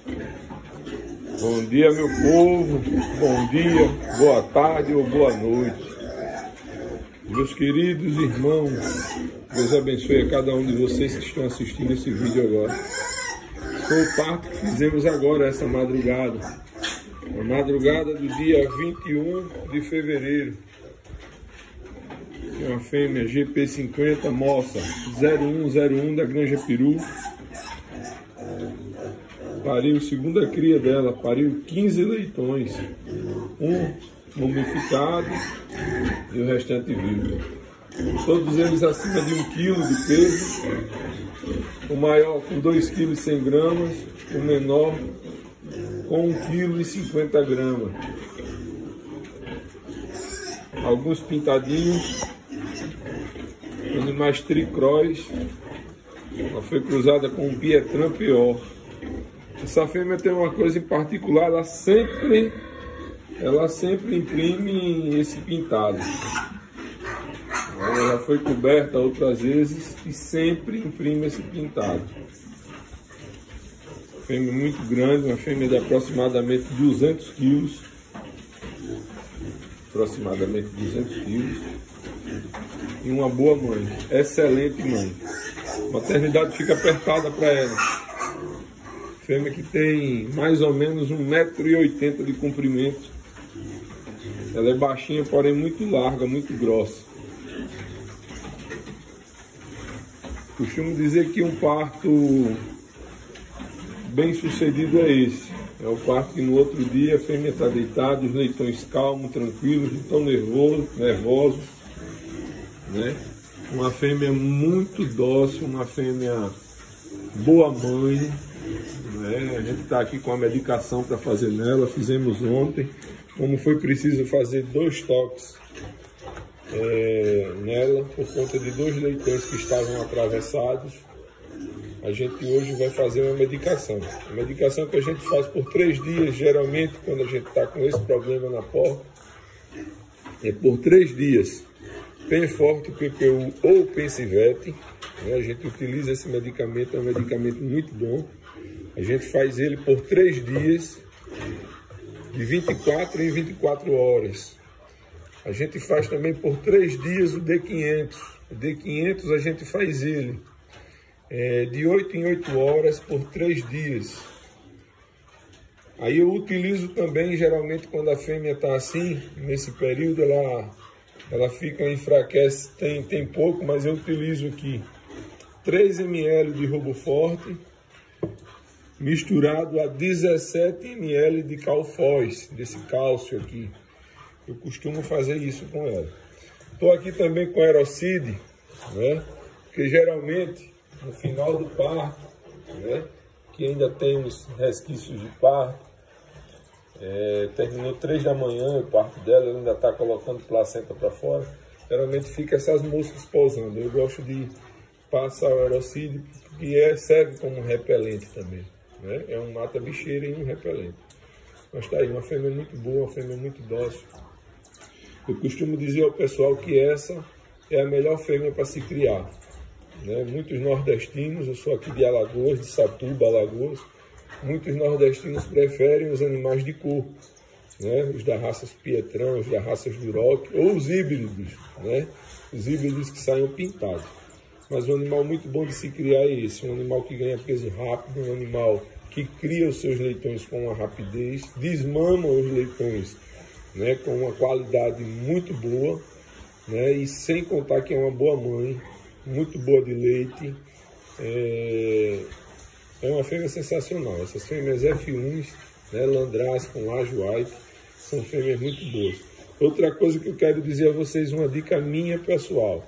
Bom dia, meu povo, bom dia, boa tarde ou boa noite. Meus queridos irmãos, Deus abençoe a cada um de vocês que estão assistindo esse vídeo agora. Foi o parto que fizemos agora, essa madrugada. A madrugada do dia 21 de fevereiro. É uma fêmea GP50 moça 0101 da Granja Peru. Pariu segunda cria dela, pariu 15 leitões, um mumificado e o restante vivo. Todos eles acima de 1 kg de peso, o maior com 2,1 kg, o menor com 1,50 kg. Alguns pintadinhos, animais tricróis. Ela foi cruzada com um Pietran pior. Essa fêmea tem uma coisa em particular, ela sempre imprime esse pintado. Ela já foi coberta outras vezes e sempre imprime esse pintado. Fêmea muito grande, uma fêmea de aproximadamente 200 quilos. Aproximadamente 200 quilos. E uma boa mãe, excelente mãe. A maternidade fica apertada para ela. Fêmea que tem mais ou menos 1,80 m de comprimento. Ela é baixinha, porém muito larga, muito grossa. Costumo dizer que um parto bem sucedido é esse. É o parto que no outro dia a fêmea está deitada, os leitões calmos, tranquilos, não estão nervosos, né? Uma fêmea muito dócil, uma fêmea boa mãe. A gente está aqui com a medicação para fazer nela, fizemos ontem. Como foi preciso fazer 2 toques nela, por conta de 2 leitões que estavam atravessados, a gente hoje vai fazer uma medicação. A medicação que a gente faz por 3 dias, geralmente quando a gente está com esse problema na porta, é por 3 dias. Penforte, PPU ou Pensivete, a gente utiliza esse medicamento, é um medicamento muito bom. A gente faz ele por 3 dias, de 24 em 24 horas. A gente faz também por 3 dias o D500. O D500 a gente faz ele de 8 em 8 horas por 3 dias. Aí eu utilizo também, geralmente, quando a fêmea está assim, nesse período, ela fica, enfraquece, tem pouco, mas eu utilizo aqui 3 ml de RoboForte, misturado a 17 ml de Calfós, desse cálcio aqui. Eu costumo fazer isso com ela. Estou aqui também com Aerocide, né? Porque geralmente, no final do parto, né? Que ainda tem uns resquícios de parto, terminou 3 da manhã o parto dela, ela ainda está colocando placenta para fora, geralmente fica essas moscas pousando. Eu gosto de passar o Aerocide, que serve como repelente também. É um mata-bicheira e um repelente. Mas tá aí, uma fêmea muito boa, uma fêmea muito dócil. Eu costumo dizer ao pessoal que essa é a melhor fêmea para se criar. Muitos nordestinos, eu sou aqui de Alagoas, de Satuba, Alagoas, muitos nordestinos preferem os animais de cor, os da raça Pietran, os da raça Duroc, ou os híbridos, os híbridos que saem pintados. Mas um animal muito bom de se criar é esse, um animal que ganha peso rápido, um animal que cria os seus leitões com uma rapidez, desmama os leitões com uma qualidade muito boa, e sem contar que é uma boa mãe, muito boa de leite. É uma fêmea sensacional. Essas fêmeas F1s, Landrace com Laje White, são fêmeas muito boas. Outra coisa que eu quero dizer a vocês, uma dica minha pessoal,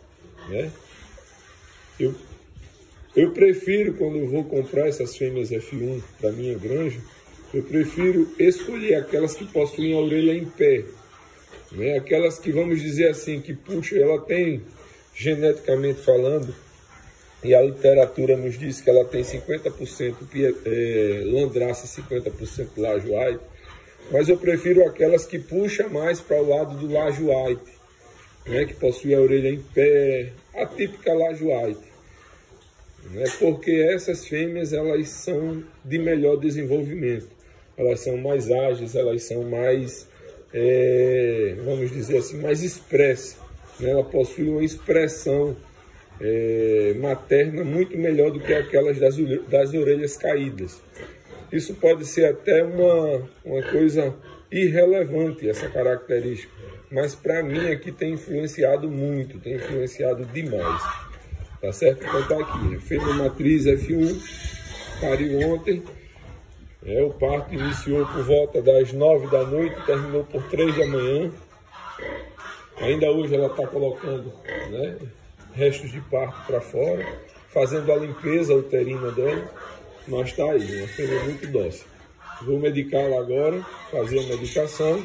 Eu prefiro, quando eu vou comprar essas fêmeas F1 da minha granja, eu prefiro escolher aquelas que possuem a orelha em pé. Aquelas que, vamos dizer assim, que puxa, ela tem, geneticamente falando, e a literatura nos diz que ela tem 50% Landrace e 50% Laje White, mas eu prefiro aquelas que puxam mais para o lado do Laje White, que possui a orelha em pé, a típica Laje White. né? Porque essas fêmeas elas são de melhor desenvolvimento, elas são mais ágeis, elas são mais, vamos dizer assim, mais expressas, né? Ela possui uma expressão materna muito melhor do que aquelas das orelhas caídas. Isso pode ser até uma coisa irrelevante, essa característica, mas para mim aqui tem influenciado muito, tem influenciado demais. Tá certo? Então tá aqui, fêmea matriz F1, pariu ontem, o parto iniciou por volta das 9 da noite, terminou por 3 da manhã. Ainda hoje ela está colocando, né, restos de parto para fora, fazendo a limpeza uterina dela, mas está aí, uma fêmea muito dócil. Vou medicá-la agora, fazer a medicação,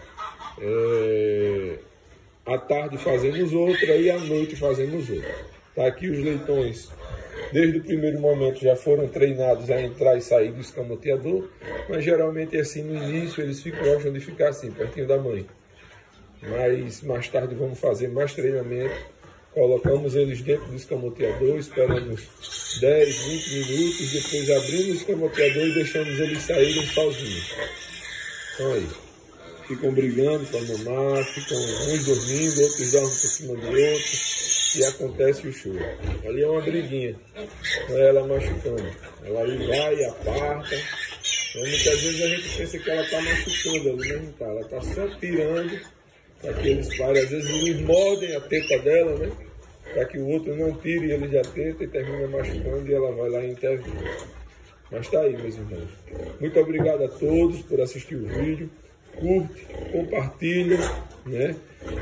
à tarde fazemos outra e à noite fazemos outra. Tá aqui os leitões, desde o primeiro momento já foram treinados a entrar e sair do escamoteador, mas geralmente assim no início eles gostam de ficar assim, pertinho da mãe. Mas mais tarde vamos fazer mais treinamento, colocamos eles dentro do escamoteador, esperamos 10, 20 minutos, depois abrimos o escamoteador e deixamos eles saírem sozinhos. Então aí, ficam brigando para mamar, ficam uns dormindo, outros dormem por cima do outro. E acontece o show. Ali é uma briguinha, não é ela machucando. Ela aí vai e aparta. Muitas vezes a gente pensa que ela está machucando, ali não está. Ela está só tirando aqueles pares. Às vezes eles mordem a teta dela, né? Para que o outro não tire ele da teta e termina machucando e ela vai lá e intervir. Mas está aí, meus irmãos. Muito obrigado a todos por assistir o vídeo. Curte, compartilha, né?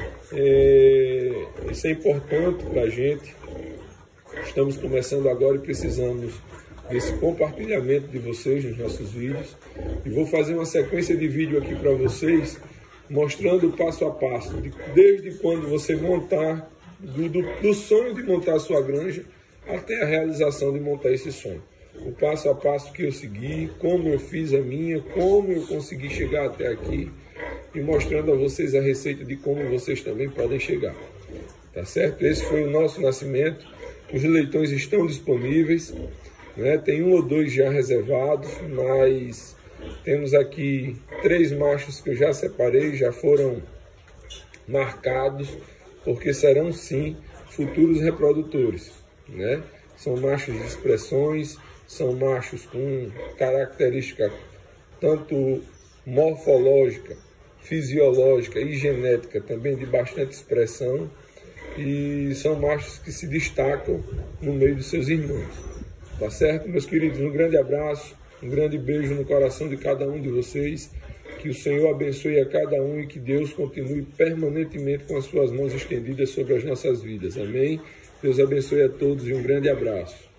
Isso é importante para a gente. Estamos começando agora e precisamos desse compartilhamento de vocês nos nossos vídeos. E vou fazer uma sequência de vídeo aqui para vocês, mostrando o passo a passo, desde quando você montar, do sonho de montar a sua granja, até a realização de montar esse sonho. O passo a passo que eu segui, como eu fiz a minha, como eu consegui chegar até aqui, e mostrando a vocês a receita de como vocês também podem chegar. Tá certo? Esse foi o nosso nascimento. Os leitões estão disponíveis, né? Tem 1 ou 2 já reservados, mas temos aqui 3 machos que eu já separei, já foram marcados, porque serão sim futuros reprodutores, né? São machos de expressões, são machos com característica tanto morfológica, fisiológica e genética também de bastante expressão, e são machos que se destacam no meio dos seus irmãos. Tá certo, meus queridos? Um grande abraço, um grande beijo no coração de cada um de vocês, que o Senhor abençoe a cada um e que Deus continue permanentemente com as suas mãos estendidas sobre as nossas vidas. Amém? Deus abençoe a todos e um grande abraço.